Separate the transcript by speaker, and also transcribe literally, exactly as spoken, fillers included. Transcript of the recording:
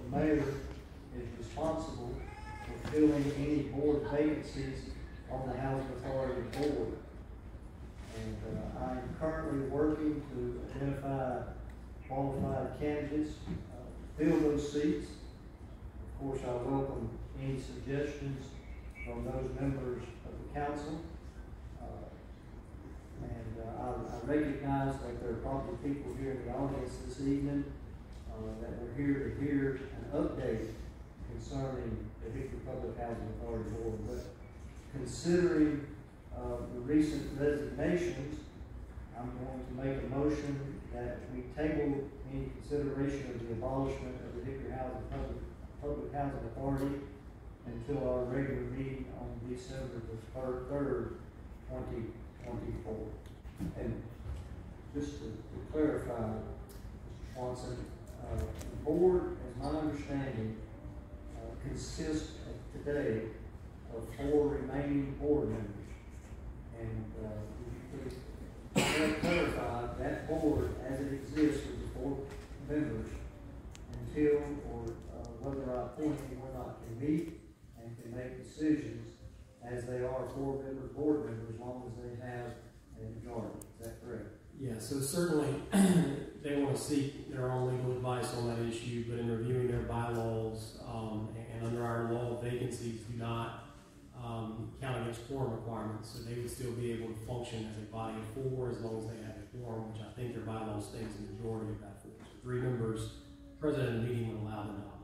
Speaker 1: the mayor is responsible for filling any board vacancies on the Housing Authority Board. And uh, I am currently working to identify qualified candidates uh, to fill those seats. Of course, I welcome any suggestions from those members of the council. Uh, and uh, I, I recognize that there are probably people here in the audience this evening uh, that were here to hear an update concerning the Hickory Public Housing Authority Board. But considering uh, the recent resignations, I'm going to make a motion that we table any consideration of the abolishment of the Hickory Housing Public, Public Housing Authority until our regular meeting on December the third, twenty twenty-four. And just to, to clarify, Mister Swanson, uh, the board, as my understanding, uh, consists of today of four remaining board members. And uh, would you please clarify that board as it exists with the four members until or uh, whether I appoint him or not can meet and can make decisions as they are four member board members as long as they have a majority. Is that correct?
Speaker 2: Yeah, so certainly they want to seek their own legal advice on that issue, but in reviewing their bylaws um, and under our law, vacancies do not um, count against quorum requirements, so they would still be able to function as a body of four as long as they have a quorum, which I think their bylaws states a majority of that four. So three members, president of the meeting would allow them to operate.